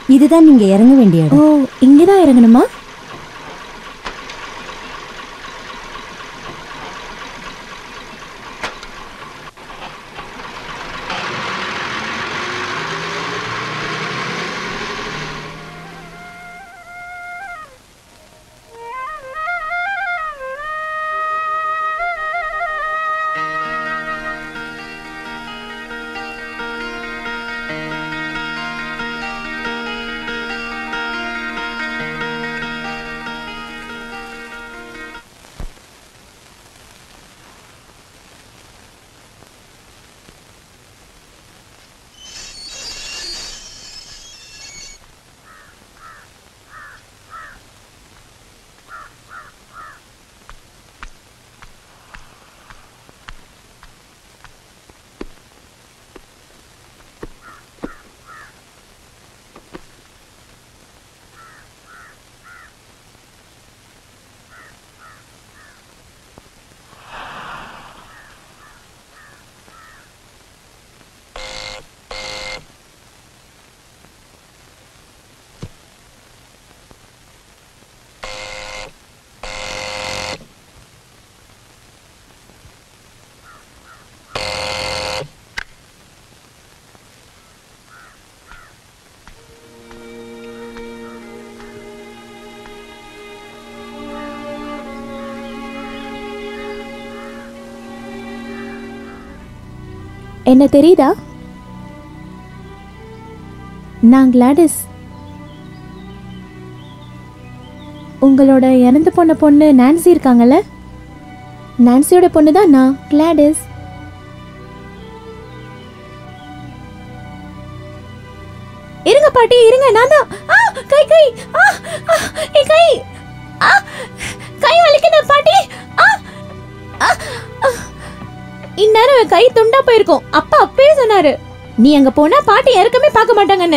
இதுதான் நீங்க இறங்க வேண்டிய இடம். ஓ, இங்கதான் இறங்கணுமா? என்ன தெரியுதா? நான் கிளாடிஸ். உங்களோட இறந்து போன பொண்ணு நான்சி இருக்காங்கல்ல, நான்சியோட பொண்ணு தான் நான், கிளாடிஸ். இருங்க பாட்டி, இருங்க, நான் தான். கை கை கை கை வலிக்குது பாட்டி. இந்நேரம் கை துண்டா போயிருக்கும். அப்பா அப்பவே சொன்னாரு, நீ அங்க போனா பாட்டி இறக்கமே பார்க்க மாட்டாங்கன்னு.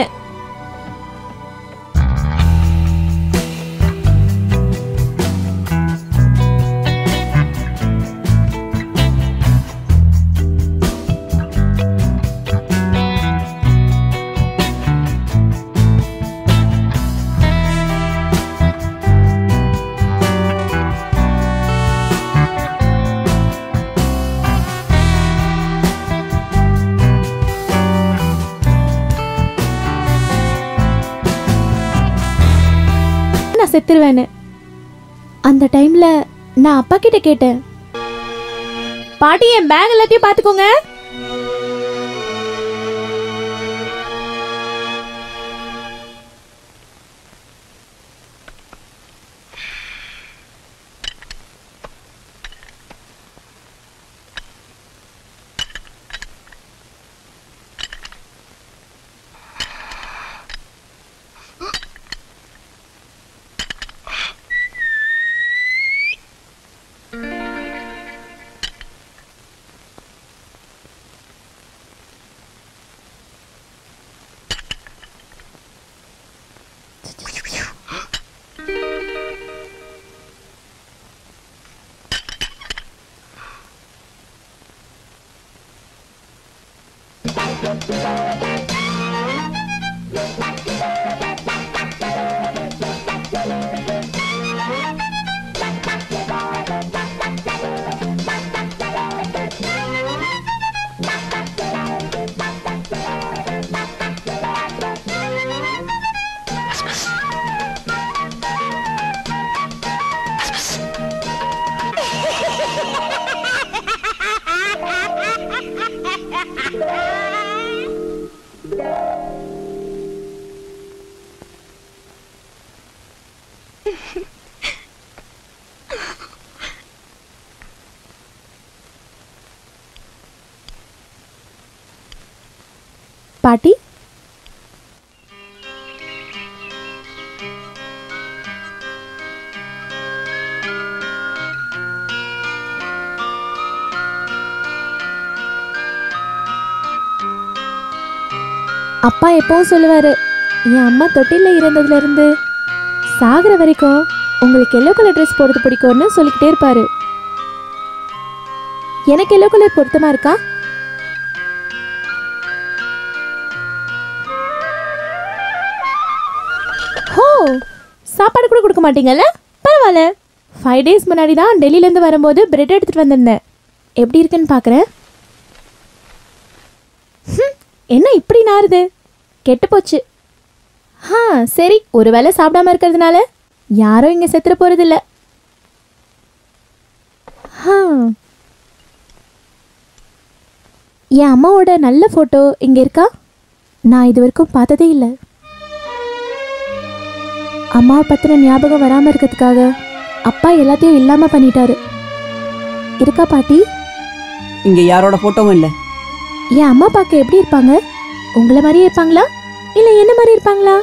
செத்துருவேன்னு. அந்த டைம்ல நான் அப்பா கிட்ட கேட்டேன், பாட்டி என் பேக் எல்லாத்தையும் பாத்துக்கோங்க. பாட்டி, அப்பா எப்பவும் சொல்லுவாரு, என் அம்மா தொட்டில இருந்ததுல இருந்து சாகுற வரைக்கும் உங்களுக்கு எல்லோ கலர் ட்ரெஸ் போடுறது பிடிக்கும்னு சொல்லிக்கிட்டே இருப்பாரு. எனக்கு எல்லோ கலர் பொருத்தமா இருக்கா? சாப்பாடு கூட கொடுக்க மாட்டீங்கல்ல? பரவாயில்ல. 5 days முன்னாடி தான் டெல்லியிலேருந்து வரும்போது பிரெட் எடுத்துகிட்டு வந்திருந்தேன். எப்படி இருக்குன்னு பார்க்குறேன். என்ன இப்படி நாருது? கெட்டு போச்சு. சரி, ஒரு வேளை சாப்பிடாம இருக்கிறதுனால யாரும் இங்கே செத்துற போகிறதில்ல. என் அம்மாவோட நல்ல ஃபோட்டோ இங்கே இருக்கா? நான் இது வரைக்கும் பார்த்ததே இல்லை. அம்மாவை பற்றின ஞாபகம் வராமல் இருக்கிறதுக்காக அப்பா எல்லாத்தையும் இல்லாமல் பண்ணிட்டாரு. இருக்கா பாட்டி? இங்கே யாரோட ஃபோட்டோவும் இல்லை. என் அம்மா பார்க்க எப்படி இருப்பாங்க? உங்களை மாதிரியே இருப்பாங்களா இல்லை என்ன மாதிரி இருப்பாங்களா?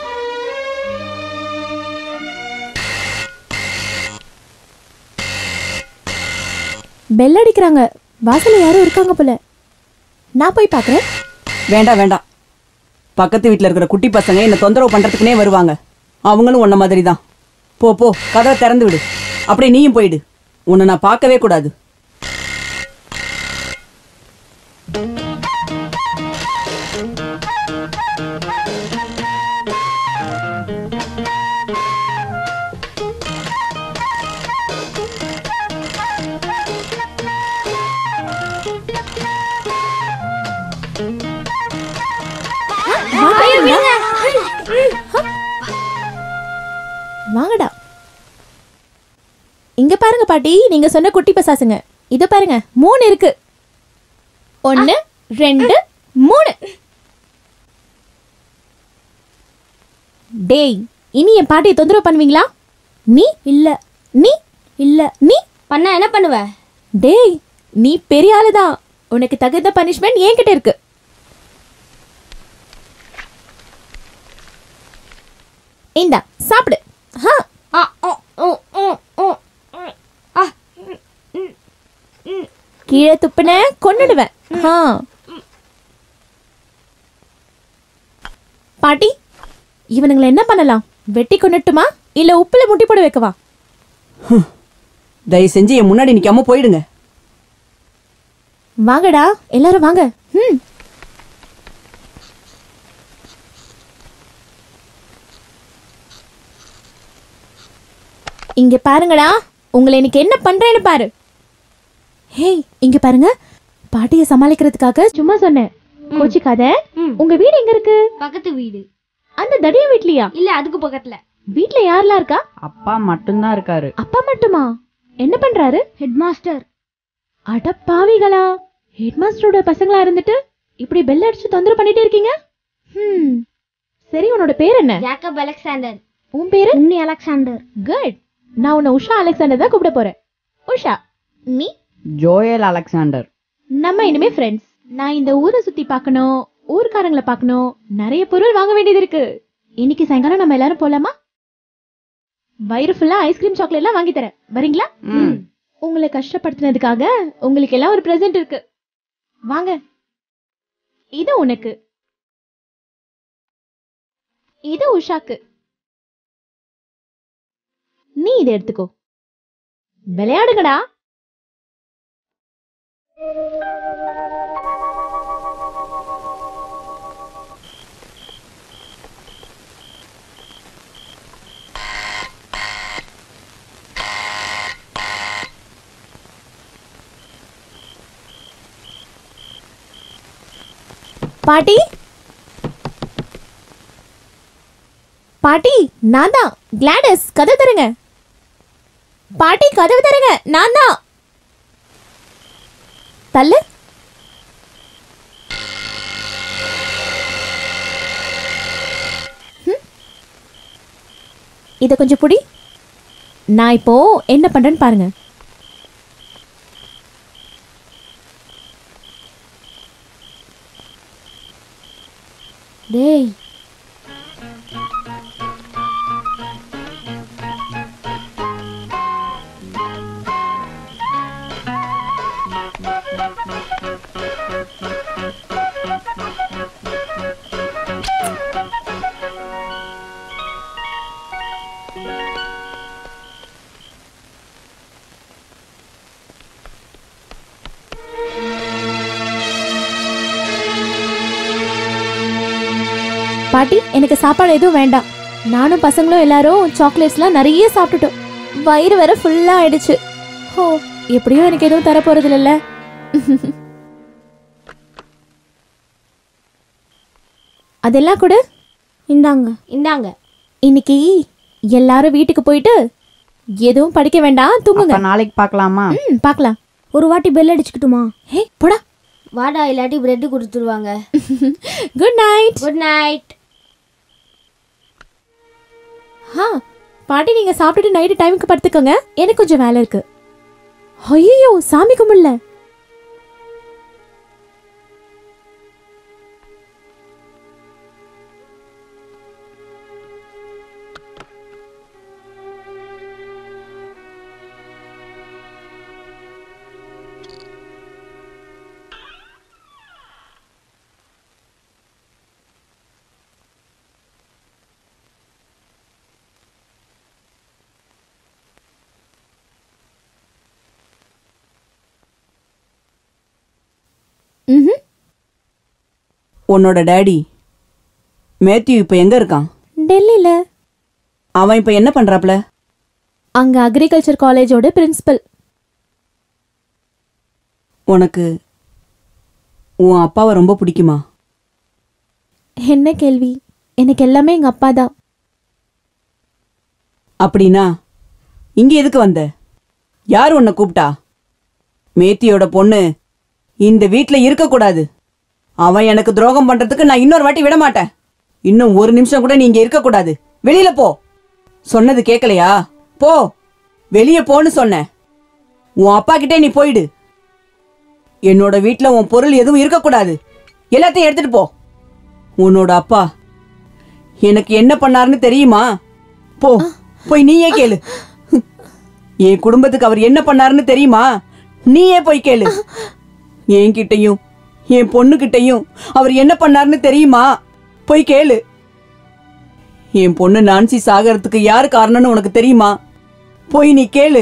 பெல் அடிக்கிறாங்க. வாசல்ல யாரும் இருக்காங்க போல. நான் போய் பார்க்குறேன். வேண்டாம் வேண்டாம். பக்கத்து வீட்டில் இருக்கிற குட்டி பசங்க என்னை தொந்தரவு பண்ணுறதுக்குனே வருவாங்க. அவங்களும் உன்ன மாதிரி தான். போ போ, கதவை திறந்து விடு. அப்படியே நீயும் போயிடு. உன்னை நான் பார்க்கவே கூடாது. வாங்கடா. இங்க பாருங்க பாட்டி, நீங்க சொன்ன குட்டி பசாசுங்க. இத பாருங்க, 3 இருக்கு. 1 2 3. டேய், இனி என் பாட்டியை தொந்தரவு பண்ணுவீங்களா? நீ இல்ல. நீ இல்ல. நீ பண்ண என்ன பண்ணுவ? டேய், நீ பெரிய ஆளுதான். உனக்கு தகுந்த பனிஷ்மெண்ட் என்கிட்ட இருக்கு. இந்தா சாப்பிடு. கீழே துப்புன கொன்னுடுவேன். பாட்டி, இவனுங்களை என்ன பண்ணலாம்? வெட்டி கொண்டுட்டுமா இல்ல உப்புல முட்டி போட வைக்கவா? தயவு செஞ்சு என் முன்னாடி நிக்காம போயிடுங்க. வாங்கடா, எல்லாரும் வாங்க. இங்க பாருங்கடா, உங்களை இன்னைக்கு என்ன பண்றேன்னு பாரு. ஹேய், இங்க பாருங்க. பாட்டியை சமாளிக்கிறதுக்காக சும்மா சொன்னேன். கோச்சிக்காத. உங்க வீடு எங்க இருக்கு? பக்கத்து வீடு. அந்த தடிய வீட்லயா? இல்ல, அதுக்கு பக்கத்துல. வீட்ல யாரெல்லாம் இருக்கா? அப்பா மட்டும்தான் இருக்காரு. அப்பா மட்டுமா? என்ன பண்றாரு? Head master. அட பாவிகளா, ஹெட் மாஸ்டரோட பசங்களா இருந்துட்டு இப்படி பெல் அடிச்சு தொந்தரவு பண்ணிட்டே இருக்கீங்க. சரி, உன்னோட பேர் என்ன? Jacob Alexander. உன் பேரு? உன்னி அலெக்சாண்டர். குட். நான் உன்னை உஷா அலெக்சாண்டர் தான் கூப்பிட போறேன். உஷா. நீ? Joel Alexander. நம்ம இனிமே ஃப்ரெண்ட்ஸ். நான் இந்த ஊரை சுத்தி பார்க்கணும், ஊர்க்காரங்களை பார்க்கணும், நிறைய பொருள் வாங்க வேண்டியது இருக்கு. இன்னைக்கு சாயங்காலம் நம்ம எல்லாரும் போலாமா? வயிறு ஃபுல்லா ஐஸ்கிரீம் சாக்லேட் எல்லாம் வாங்கி தரேன். வரீங்களா? உங்களை கஷ்டப்படுத்தினதுக்காக உங்களுக்கு எல்லாம் ஒரு பிரசன்ட் இருக்கு. வாங்க. இது உனக்கு, இது உஷாக்கு. நீ இதை எடுத்துக்கோ. விளையாடுங்கடா. பாட்டி, பாட்டி, நான் தான் கிளாடஸ். கதவு தருங்க. பாட்டி, கதவு தருங்க. நான் தான். தள்ளு. இத கொஞ்சம் புடி. நான் இப்போ என்ன பண்றேன்னு பாருங்க. டேய், பாட்டி, எனக்கு சாப்பாடு எதுவும் வேண்டாம். நானும் பசங்களும் எல்லாரும் சாக்லேட்ஸ்லாம் நிறைய சாப்பிட்டுட்டோம். வயிறு வேற ஃபுல்லா ஆயிடுச்சு. ஓ, எப்படியும் எனக்கு எதுவும் தர போறது இல்லைல்ல. அதெல்லாம் கூட இந்தாங்க. இன்னைக்கு எல்லாரும் வீட்டுக்கு போயிட்டு எதுவும் படிக்க வேண்டாம், தூங்குங்க. அப்ப நாளைக்கு பார்க்கலாமா? பார்க்கலாம். ஒரு வாட்டி பெல் அடிச்சுக்கிட்டுமா? ஹே போடா. வாடா, இல்லாட்டி பிரெட் கொடுத்துருவாங்க. Good night. Good night. பாட்டி, நீங்க சாப்பிட்டுட்டு நைட்டு டைமுக்கு படுத்துக்கோங்க. எனக்கு கொஞ்சம் வேலை இருக்கு. ஐயோ, சாமி கும்பிடல. உன்னோட டேடி மேத்யூ இப்ப எங்க இருக்கான்? டெல்லியில. அவன் இப்ப என்ன பண்றாப்ல? அங்க அக்ரிகல்ச்சர் காலேஜோட பிரின்சிபல். உனக்கு உன் அப்பாவை ரொம்ப பிடிக்குமா? என்ன கேள்வி? எனக்கு எல்லாமே எங்க அப்பா தான். அப்படின்னா இங்க எதுக்கு வந்த? யார் உன்னை கூப்பிட்டா? மேத்தியோட பொண்ணு இந்த வீட்ல இருக்கக்கூடாது. அவன் எனக்கு துரோகம் பண்றதுக்கு நான் இன்னொரு வாட்டி விட மாட்டேன். இன்னும் ஒரு நிமிஷம் கூட நீ இங்க இருக்கக்கூடாது. வெளியில போ. சொன்னது கேட்கலையா? போ, வெளியே போன்னு சொன்னேன். உன் அப்பா கிட்டே நீ போயிடு. என்னோட வீட்ல உன் பொருள் எதுவும் இருக்கக்கூடாது. எல்லாத்தையும் எடுத்துட்டு போ. உன்னோட அப்பா எனக்கு என்ன பண்ணாருன்னு தெரியுமா? போ, போய் நீயே கேளு. என் குடும்பத்துக்கு அவர் என்ன பண்ணாருன்னு தெரியுமா? நீயே போய் கேளு. என்கிட்டையும் என் பொண்ணுகிட்டையும் அவர் என்ன பண்ணாருன்னு தெரியுமா? போய் கேளு. என் பொண்ணு நான்சி சாகறதுக்கு யாரு காரணம்னு உனக்கு தெரியுமா? போய் நீ கேளு.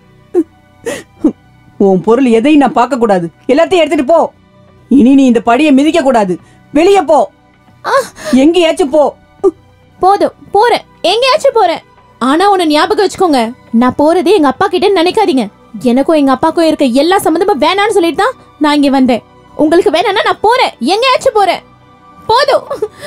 உன் பொருள் எதையும் நான் பார்க்க கூடாது. எல்லாத்தையும் எடுத்துட்டு போ. இனி நீ இந்த படியை மிதிக்க கூடாது. வெளியே போ. எங்கேயாச்சும் போ. போதும், போறேன். எங்கேயாச்சும் போறேன். ஆனா உன்னை ஞாபகம் வச்சுக்கோங்க, நான் போறதே எங்க அப்பா கிட்ட நினைக்காதீங்க. எனக்கும் எங்க அப்பாக்கும் இருக்க எல்லா சம்பந்தமும் வேணான்னு சொல்லிட்டு தான் நான் இங்க வந்தேன். உங்களுக்கு வேணாம்னா நான் போறேன். எங்கேயாச்சும் போறேன். போதும்.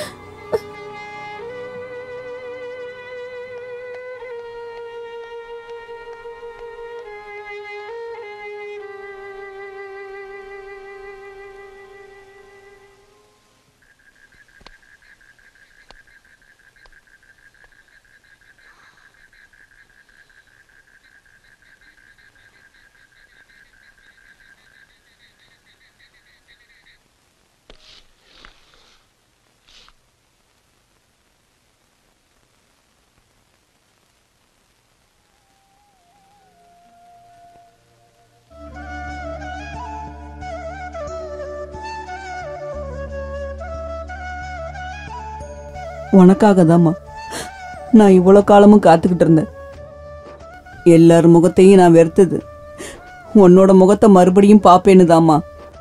உனக்காக தாம்மா நான் இவ்வளோ காலமும் காத்துக்கிட்டு இருந்தேன். எல்லார் முகத்தையும் நான் வெறுத்தது உன்னோட முகத்தை மறுபடியும் பாப்பேன்னு தாம்மா.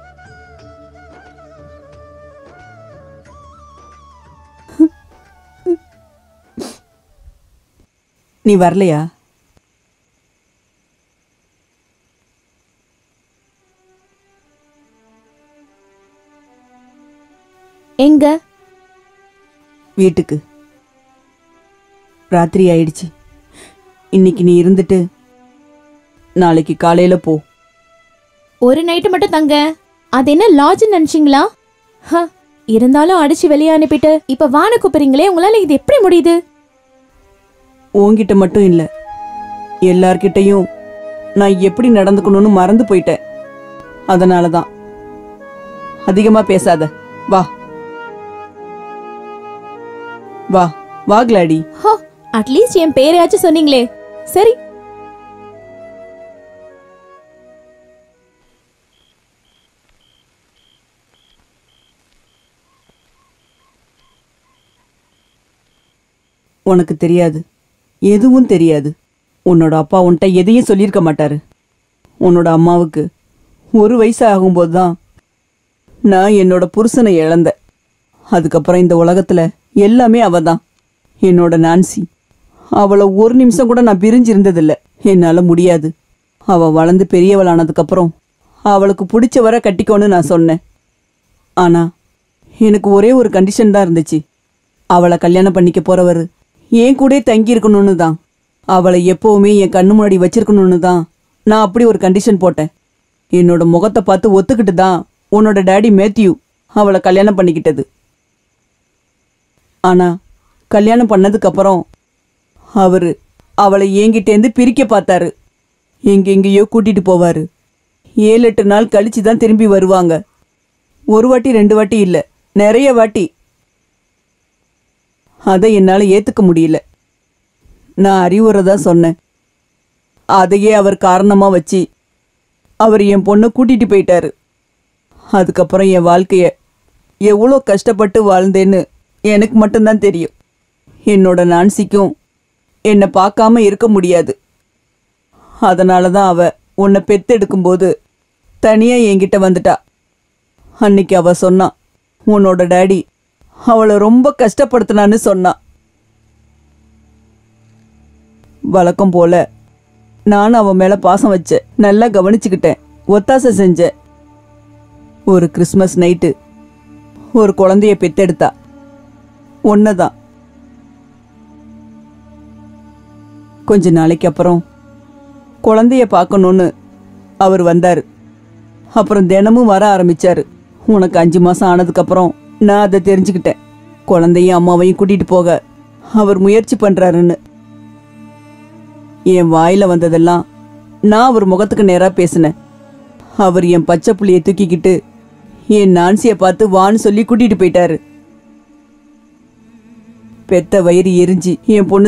நீ வரலையா? எங்க? வீட்டுக்கு. ராத்திரி ஆயிடுச்சு. இன்னைக்கு நீ இருந்துட்டு நாளைக்கு காலையில போ. ஒரு நைட்டு மட்டும் தங்க. அது என்ன லாட்ஜ் நினைச்சீங்களா? இருந்தாலும் அடிச்சு வெளியே அனுப்பிட்டு இப்ப வான கூப்பிடுறீங்களே, உங்களால இது எப்படி முடியுது? உன்கிட்ட மட்டும் இல்ல, எல்லார்கிட்டையும் நான் எப்படி நடந்துக்கணும்னு மறந்து போயிட்டேன். அதனாலதான். அதிகமா பேசாத. வா வா வா கிளாடி. அட்லீஸ்ட் என் பேரையாச்சும் சொன்னீங்களே. சரி, உனக்கு தெரியாது, எதுவும் தெரியாது. உன்னோட அப்பா உன்கிட்ட எதையும் சொல்லியிருக்க மாட்டாரு. உன்னோட அம்மாவுக்கு 1 வயசு ஆகும்போது தான் நான் என்னோட புருஷனை இழந்தேன். அதுக்கப்புறம் இந்த உலகத்துல எல்லாமே அவ தான். என்னோட நான்சி. அவளை ஒரு நிமிஷம் கூட நான் பிரிஞ்சு இருந்ததில்ல. என்னால் முடியாது. அவள் வளர்ந்து பெரியவளானதுக்கப்புறம் அவளுக்கு பிடிச்ச வர கட்டிக்கோன்னு நான் சொன்னேன். ஆனால் எனக்கு ஒரே ஒரு கண்டிஷன் தான் இருந்துச்சு. அவளை கல்யாணம் பண்ணிக்க போகிறவர் என் கூட தங்கி இருக்கணும்னு தான். அவளை எப்போவுமே என் கண்ணு முன்னாடி வச்சிருக்கணும்னு தான் நான் அப்படி ஒரு கண்டிஷன் போட்டேன். என்னோட முகத்தை பார்த்து ஒத்துக்கிட்டு தான் உன்னோட டேடி மேத்யூ அவளை கல்யாணம் பண்ணிக்கிட்டது. ஆனால் கல்யாணம் பண்ணதுக்கப்புறம் அவர் அவளை என்கிட்டேருந்து பிரிக்க பார்த்தாரு. எங்கெங்கேயோ கூட்டிகிட்டு போவார். 7-8 நாள் கழிச்சு தான் திரும்பி வருவாங்க. ஒரு வாட்டி 2 வாட்டி இல்லை, நிறைய வாட்டி. அதை என்னால் ஏற்றுக்க முடியல. நான் அறிவுரை தான் சொன்னேன். அதையே அவர் காரணமாக வச்சு அவர் என் பொண்ணை கூட்டிகிட்டு போயிட்டாரு. அதுக்கப்புறம் என் வாழ்க்கையை எவ்வளோ கஷ்டப்பட்டு வாழ்ந்தேன்னு எனக்கு மட்டும்தான் தெரியும். என்னோட நான்சிக்கும் என்னை பார்க்காம இருக்க முடியாது. அதனால தான் உன்னை பெத்தெடுக்கும்போது தனியாக என்கிட்ட வந்துட்டா. அன்னைக்கு அவள் சொன்னான், உன்னோட டேடி அவளை ரொம்ப கஷ்டப்படுத்தினான்னு சொன்னான். வழக்கம் போல நானும் அவன் மேலே பாசம் வச்சேன். நல்லா கவனிச்சுக்கிட்டேன், ஒத்தாசை செஞ்சேன். ஒரு கிறிஸ்மஸ் நைட்டு ஒரு குழந்தைய பெத்தெடுத்தா. ஒன்னதான். கொஞ்ச நாளைக்கு அப்புறம் குழந்தைய பார்க்கணுன்னு அவர் வந்தார். அப்புறம் தினமும் வர ஆரம்பிச்சாரு. உனக்கு 5 மாதம் ஆனதுக்கப்புறம் நான் அதை தெரிஞ்சுக்கிட்டேன். குழந்தையும் அம்மாவையும் கூட்டிகிட்டு போக அவர் முயற்சி பண்ணுறாருன்னு. என் வாயில் வந்ததெல்லாம் நான் அவர் முகத்துக்கு நேராக பேசினேன். அவர் என் பச்சை புள்ளையை தூக்கிக்கிட்டு என் நான்சியை பார்த்து வான்னு சொல்லி கூட்டிகிட்டு போயிட்டாரு. பெத்த வயிறு எரிஞ்சு என் பொண்ணு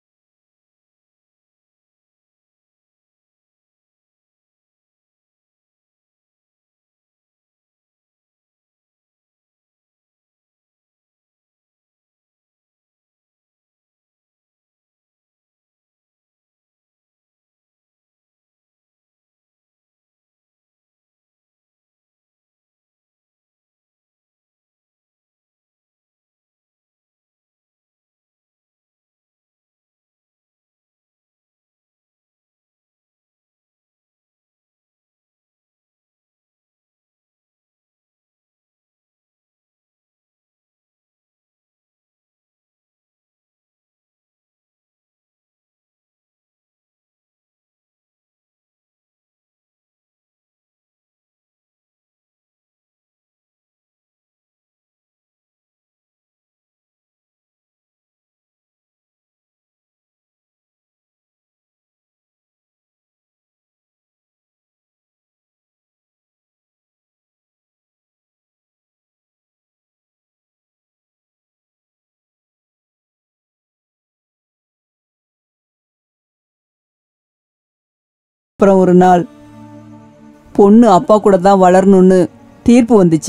அப்புறம் ஒரு நாள் பொண்ணு அப்பா கூட தான் வளரணும்னு தீர்ப்பு வந்துச்சு.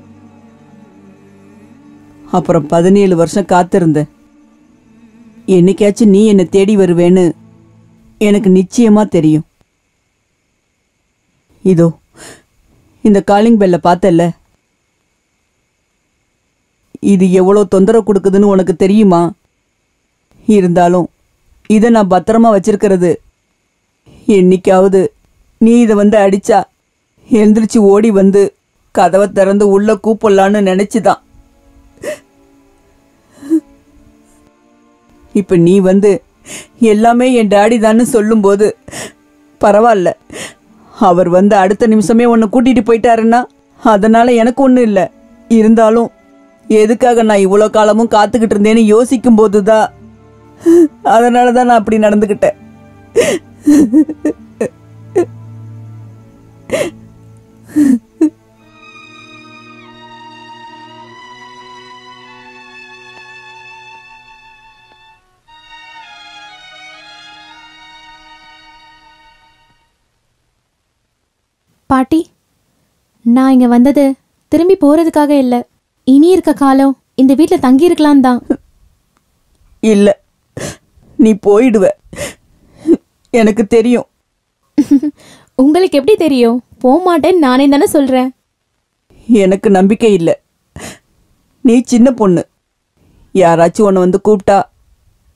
அப்புறம் 17 வருஷம் காத்திருந்தேன். என்னைக்காச்சும் நீ என்னை தேடி வருவேன்னு எனக்கு நிச்சயமா தெரியும். இதோ இந்த காலிங் பெல்ல பார்த்தல்ல, இது எவ்வளோ தொந்தரவு கொடுக்குதுன்னு உனக்கு தெரியுமா? இருந்தாலும் இதை நான் பத்திரமா வச்சிருக்கிறது என்னைக்காவது நீ இதை வந்து அடிச்சா எழுந்திரிச்சு ஓடி வந்து கதவை திறந்து உள்ள கூப்பிடலான்னு நினைச்சுதான். இப்ப நீ வந்து எல்லாமே என் டாடி தான்னு சொல்லும்போது பரவாயில்ல. அவர் வந்து அடுத்த நிமிஷமே உன்னை கூட்டிட்டு போயிட்டாருன்னா அதனால எனக்கு ஒன்றும் இல்லை. இருந்தாலும் எதுக்காக நான் இவ்வளோ காலமும் காத்துக்கிட்டு இருந்தேன்னு யோசிக்கும் போதுதான், அதனால தான் நான் அப்படி நடந்துக்கிட்டேன். பாட்டி, நான் இங்க வந்தது திரும்பி போறதுக்காக இல்ல. இனி இருக்க காலம் இந்த வீட்ல தங்கி இருக்கலாம் தான். இல்ல, நீ போயிடுவ, எனக்கு தெரியும். உங்களுக்கு எப்படி தெரியும்? போக மாட்டேன்னு நானே தானே சொல்றேன். எனக்கு நம்பிக்கை இல்லை. நீ சின்ன பொண்ணு. யாராச்சும் உன்னை வந்து கூப்பிட்டா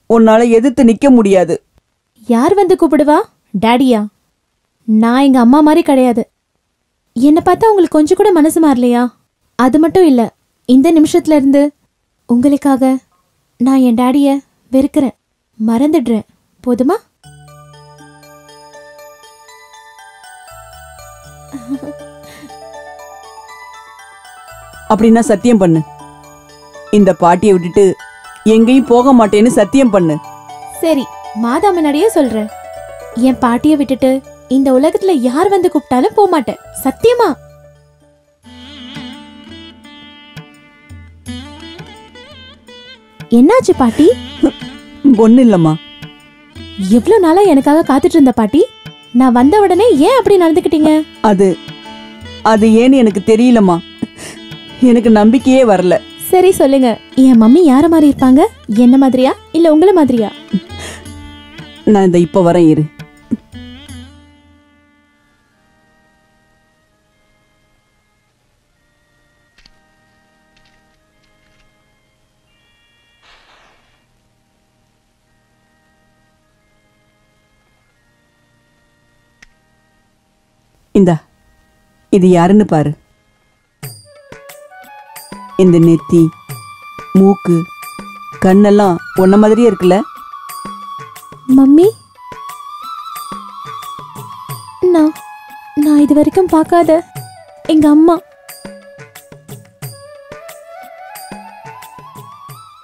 உன்னால எதிர்த்து நிக்க முடியாது. யார் வந்து கூப்பிடுவா? டாடியா? நான் எங்க அம்மா மாதிரி கிடையாது. என்னை பார்த்தா உங்களுக்கு கொஞ்சம் கூட மனசு மாறலையா? அது மட்டும் இல்ல, இந்த நிமிஷத்துல இருந்து உங்களுக்காக நான் என் டாடிய வெறுக்கிறேன், மறந்துடுறேன். போதுமா? அப்படின்னா சத்தியம் பண்ணு. இந்த பாட்டியை விட்டுட்டு எங்கேயும் போக மாட்டேன்னு சத்தியம் பண்ணு. சரி, மாதா முன்னாடியே சொல்றேன். என் பாட்டிய விட்டுட்டு இந்த உலகத்துல யார் வந்து கூப்பிட்டாலும் போக மாட்டேன். சத்தியமா? என்னாச்சு பாட்டி? ஒண்ணு இல்லம்மா. எவ்வளவு நாளா எனக்காக காத்துட்டு இருந்த பாட்டி, நான் வந்த உடனே ஏன் அப்படி நடந்துக்கிட்டீங்க? அது அது ஏன்னு எனக்கு தெரியலம்மா. எனக்கு நம்பிக்கையே வரல. சரி சொல்லுங்க, என் மம்மி யார மாதிரி இருப்பாங்க? என்ன மாதிரியா இல்ல உங்கள மாதிரியா? நான் இந்த இப்ப வரேன், இரு. இந்தா, இது யாருன்னு பாரு. இந்த நெத்தி, மூக்கு, கண்ணெல்லாம் உன்ன மாதிரியே இருக்குல்ல? மம்மி, நான் இது வரைக்கும் பார்க்காத எங்க அம்மா.